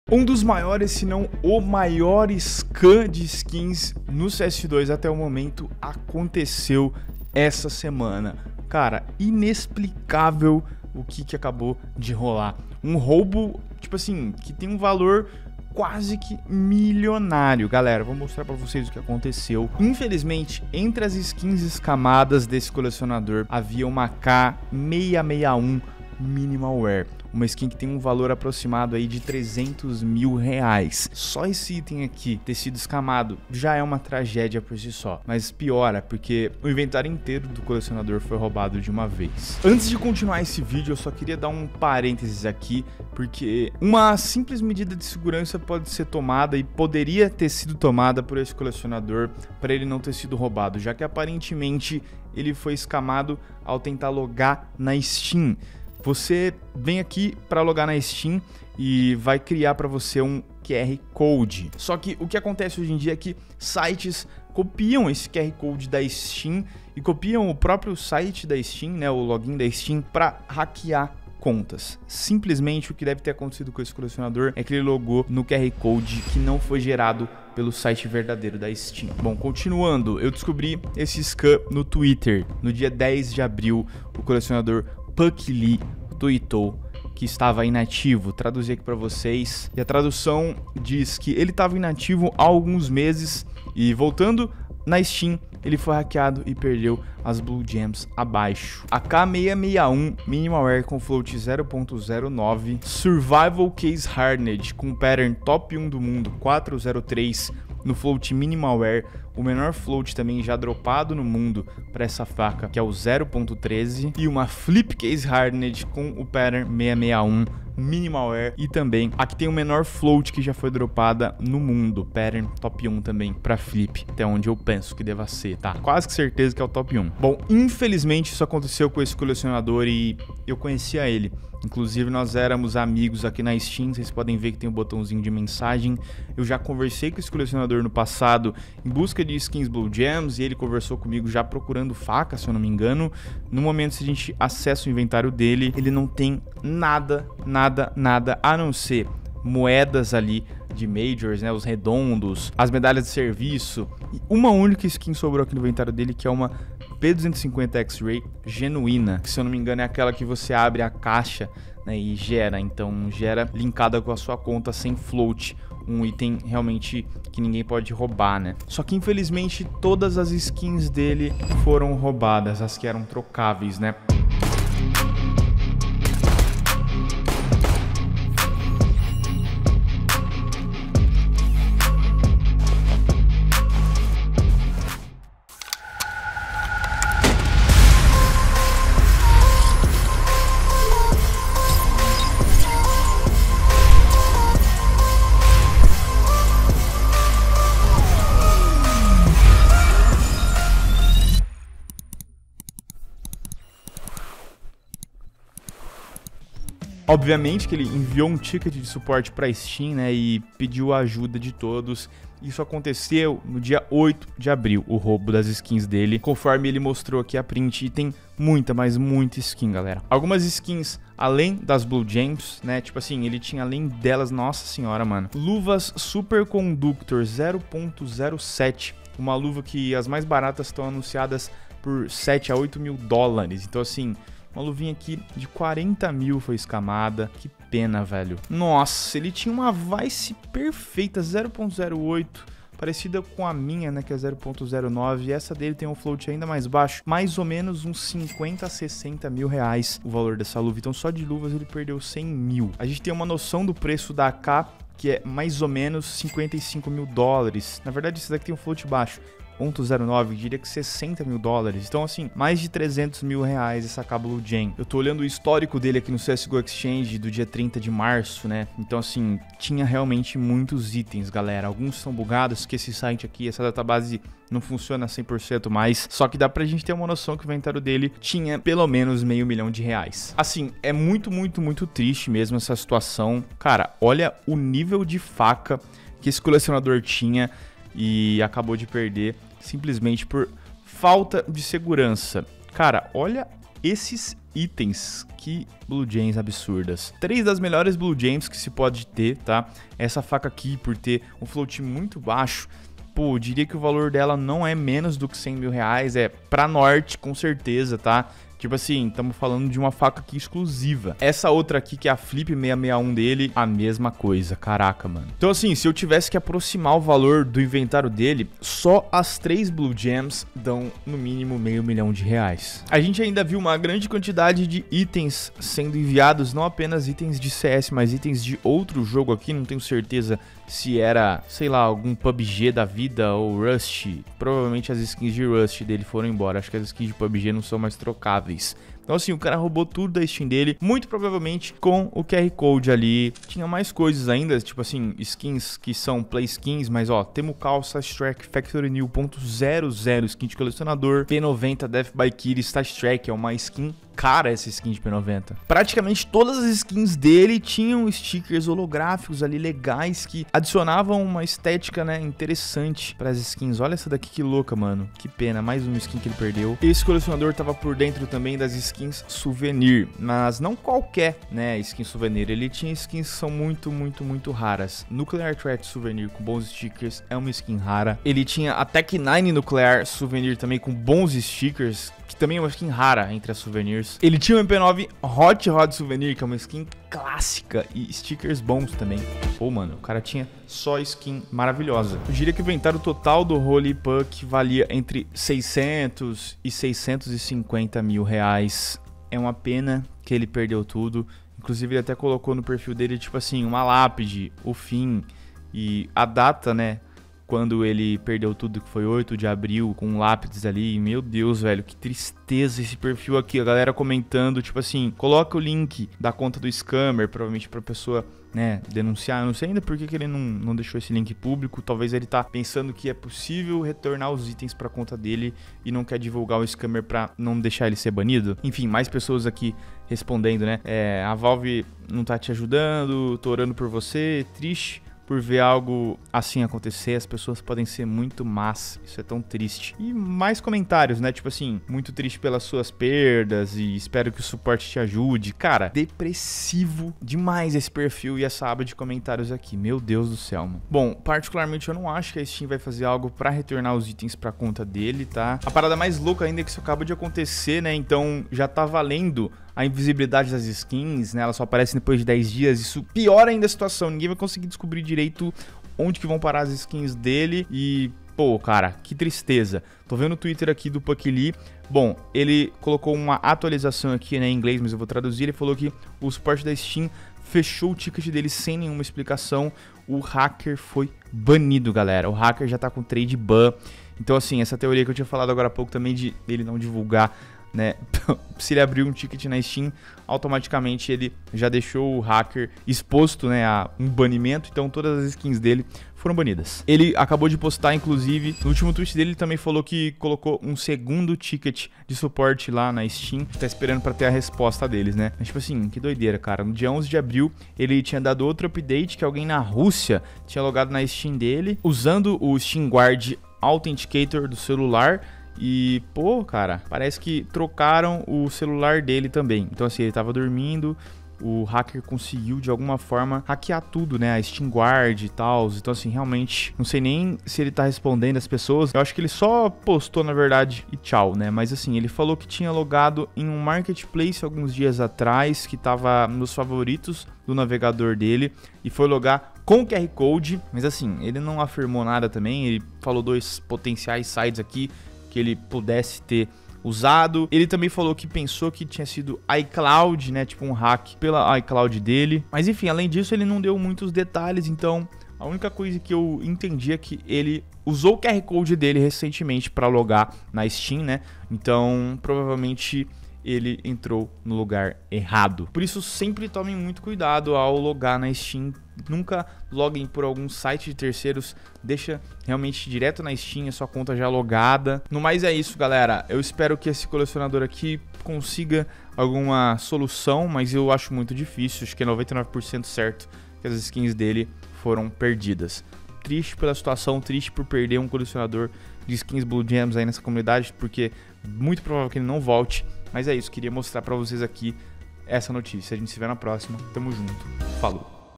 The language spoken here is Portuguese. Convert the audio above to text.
Um dos maiores, se não o maior scam de skins no CS2 até o momento aconteceu essa semana. Cara, inexplicável o que acabou de rolar. Um roubo, tipo assim, que tem um valor quase que milionário. Galera, vou mostrar pra vocês o que aconteceu. Infelizmente, entre as skins escamadas desse colecionador, havia uma K661 Minimal Wear. Uma skin que tem um valor aproximado aí de 300 mil reais. Só esse item aqui ter sido escamado já é uma tragédia por si só. Mas piora porque o inventário inteiro do colecionador foi roubado de uma vez. Antes de continuar esse vídeo, eu só queria dar um parênteses aqui, porque uma simples medida de segurança pode ser tomada e poderia ter sido tomada por esse colecionador para ele não ter sido roubado, já que aparentemente ele foi escamado ao tentar logar na Steam. Você vem aqui para logar na Steam e vai criar para você um QR Code. Só que o que acontece hoje em dia é que sites copiam esse QR Code da Steam e copiam o próprio site da Steam, né, o login da Steam, para hackear contas. Simplesmente o que deve ter acontecido com esse colecionador é que ele logou no QR Code que não foi gerado pelo site verdadeiro da Steam. Bom, continuando, eu descobri esse scam no Twitter. No dia 10 de abril, o colecionador Puck Lee tweetou que estava inativo. Traduzi aqui para vocês. E a tradução diz que ele estava inativo há alguns meses e voltando na Steam, ele foi hackeado e perdeu as Blue Gems abaixo. A K661 Minimal Wear com float 0.09, Survival Case Hardened com pattern top 1 do mundo 403 no float Minimal Wear, o menor float também já dropado no mundo para essa faca, que é o 0.13, e uma Flip Case Hardened com o pattern 661 Minimal Wear, e também aqui tem o menor float que já foi dropada no mundo, pattern top 1 também para flip, até onde eu penso que deva ser, tá? Quase que certeza que é o top 1. Bom, infelizmente isso aconteceu com esse colecionador e eu conhecia ele. Inclusive nós éramos amigos aqui na Steam, vocês podem ver que tem um botãozinho de mensagem. Eu já conversei com esse colecionador no passado em busca de skins Blue Gems e ele conversou comigo já procurando faca, se eu não me engano. No momento, se a gente acessa o inventário dele, ele não tem nada a não ser moedas ali de Majors, né, os redondos, as medalhas de serviço e uma única skin sobrou aqui no inventário dele, que é uma P250 X-Ray genuína, que se eu não me engano é aquela que você abre a caixa, né, e gera, então gera linkada com a sua conta sem float, um item realmente que ninguém pode roubar, né? Só que infelizmente todas as skins dele foram roubadas, as que eram trocáveis, né? Obviamente que ele enviou um ticket de suporte para Steam, né, e pediu a ajuda de todos. Isso aconteceu no dia 8 de abril, o roubo das skins dele, conforme ele mostrou aqui a print, e tem muita, mas muita skin, galera. Algumas skins além das Blue Gems, né, tipo assim, ele tinha além delas, nossa senhora, mano. Luvas Superconductor 0.07, uma luva que as mais baratas estão anunciadas por 7 a 8 mil dólares, então assim... Uma luvinha aqui de 40 mil foi escamada. Que pena, velho. Nossa, ele tinha uma Vice perfeita, 0.08. Parecida com a minha, né, que é 0.09. E essa dele tem um float ainda mais baixo. Mais ou menos uns 50 a 60 mil reais o valor dessa luva. Então só de luvas ele perdeu 100 mil. A gente tem uma noção do preço da AK, que é mais ou menos 55 mil dólares. Na verdade, esse daqui tem um float baixo. 0.09, diria que 60 mil dólares. Então, assim, mais de 300 mil reais essa Blue Gem. Eu tô olhando o histórico dele aqui no CSGO Exchange do dia 30 de março, né? Então, assim, tinha realmente muitos itens, galera. Alguns são bugados, que esse site aqui, essa database não funciona 100% mais. Só que dá pra gente ter uma noção que o inventário dele tinha pelo menos R$500 mil. Assim, é muito triste mesmo essa situação. Cara, olha o nível de faca que esse colecionador tinha e acabou de perder simplesmente por falta de segurança. Cara, olha esses itens. Que Blue Gems absurdas. 3 das melhores Blue Gems que se pode ter, tá? Essa faca aqui, por ter um float muito baixo, pô, eu diria que o valor dela não é menos do que 100 mil reais, é pra norte, com certeza, tá? Tipo assim, estamos falando de uma faca aqui exclusiva. Essa outra aqui, que é a Flip 661 dele, a mesma coisa. Caraca, mano. Então assim, se eu tivesse que aproximar o valor do inventário dele, só as 3 Blue Gems dão no mínimo R$500 mil. A gente ainda viu uma grande quantidade de itens sendo enviados, não apenas itens de CS, mas itens de outro jogo aqui. Não tenho certeza se era, sei lá, algum PUBG da vida ou Rust. Provavelmente as skins de Rust dele foram embora. Acho que as skins de PUBG não são mais trocáveis. Então assim, o cara roubou tudo da Steam dele, muito provavelmente com o QR Code ali. Tinha mais coisas ainda, tipo assim, skins que são play skins, mas ó, Temu Calça, Strike, Factory New.00, skin de colecionador, P90, Death by Kiri, Stat Track, é uma skin cara essa skin de P90. Praticamente todas as skins dele tinham stickers holográficos ali legais que adicionavam uma estética, né, interessante para as skins. Olha essa daqui que louca, mano. Que pena, mais uma skin que ele perdeu. Esse colecionador tava por dentro também das skins souvenir, mas não qualquer, né, skin souvenir. Ele tinha skins que são muito raras. Nuclear Threat Souvenir com bons stickers é uma skin rara. Ele tinha a Tech 9 Nuclear Souvenir também com bons stickers, que também é uma skin rara entre as souvenirs. Ele tinha o MP9 Hot Rod Souvenir, que é uma skin clássica, e stickers bons também. Pô, mano, o cara tinha só skin maravilhosa. Eu diria que o inventário total do Holy Puck valia entre 600 e 650 mil reais. É uma pena que ele perdeu tudo. Inclusive, ele até colocou no perfil dele, tipo assim, uma lápide, o fim e a data, né? Quando ele perdeu tudo, que foi 8 de abril, com lápis ali. Meu Deus, velho, que tristeza esse perfil aqui. A galera comentando, tipo assim, coloca o link da conta do scammer, provavelmente pra pessoa, né, denunciar. Eu não sei ainda por que ele não deixou esse link público. Talvez ele tá pensando que é possível retornar os itens pra conta dele e não quer divulgar o scammer pra não deixar ele ser banido. Enfim, mais pessoas aqui respondendo, né? A Valve não tá te ajudando, tô orando por você, triste por ver algo assim acontecer. As pessoas podem ser muito más, isso é tão triste. E mais comentários, né, tipo assim, muito triste pelas suas perdas e espero que o suporte te ajude. Cara, depressivo demais esse perfil e essa aba de comentários aqui, meu Deus do céu, mano. Bom, particularmente eu não acho que a Steam vai fazer algo pra retornar os itens pra conta dele, tá? A parada mais louca ainda é que isso acaba de acontecer, né, então já tá valendo a invisibilidade das skins, né? Ela só aparece depois de 10 dias. Isso piora ainda a situação. Ninguém vai conseguir descobrir direito onde que vão parar as skins dele. E, pô, cara, que tristeza. Tô vendo o Twitter aqui do Puck Lee. Bom, ele colocou uma atualização aqui, né, em inglês, mas eu vou traduzir. Ele falou que o suporte da Steam fechou o ticket dele sem nenhuma explicação. O hacker foi banido, galera. O hacker já tá com trade ban. Então, assim, essa teoria que eu tinha falado agora há pouco também de ele não divulgar, né, se ele abrir um ticket na Steam, automaticamente ele já deixou o hacker exposto, né, a um banimento. Então todas as skins dele foram banidas. Ele acabou de postar, inclusive, no último tweet dele, ele também falou que colocou um segundo ticket de suporte lá na Steam. Tá esperando pra ter a resposta deles, né? Mas, tipo assim, que doideira, cara. No dia 11 de abril, ele tinha dado outro update que alguém na Rússia tinha logado na Steam dele, usando o Steam Guard Authenticator do celular. E, pô, cara, parece que trocaram o celular dele também. Então, assim, ele tava dormindo, o hacker conseguiu de alguma forma hackear tudo, né? A Steam Guard e tal. Então, assim, realmente, não sei nem se ele tá respondendo as pessoas. Eu acho que ele só postou, na verdade, e tchau, né? Mas, assim, ele falou que tinha logado em um marketplace alguns dias atrás, que tava nos favoritos do navegador dele, e foi logar com o QR Code. Mas, assim, ele não afirmou nada também. Ele falou 2 potenciais sites aqui que ele pudesse ter usado. Ele também falou que pensou que tinha sido iCloud, né, tipo um hack pela iCloud dele. Mas enfim, além disso, ele não deu muitos detalhes, então a única coisa que eu entendi é que ele usou o QR Code dele recentemente para logar na Steam, né? Então, provavelmente ele entrou no lugar errado. Por isso, sempre tomem muito cuidado ao logar na Steam. Nunca loguem por algum site de terceiros. Deixa realmente direto na Steam a sua conta já logada. No mais é isso, galera. Eu espero que esse colecionador aqui consiga alguma solução, mas eu acho muito difícil. Acho que é 99% certo que as skins dele foram perdidas. Triste pela situação, triste por perder um colecionador de skins Blue Gems aí nessa comunidade, porque muito provável que ele não volte Mas é isso, queria mostrar pra vocês aqui essa notícia. A gente se vê na próxima. Tamo junto. Falou!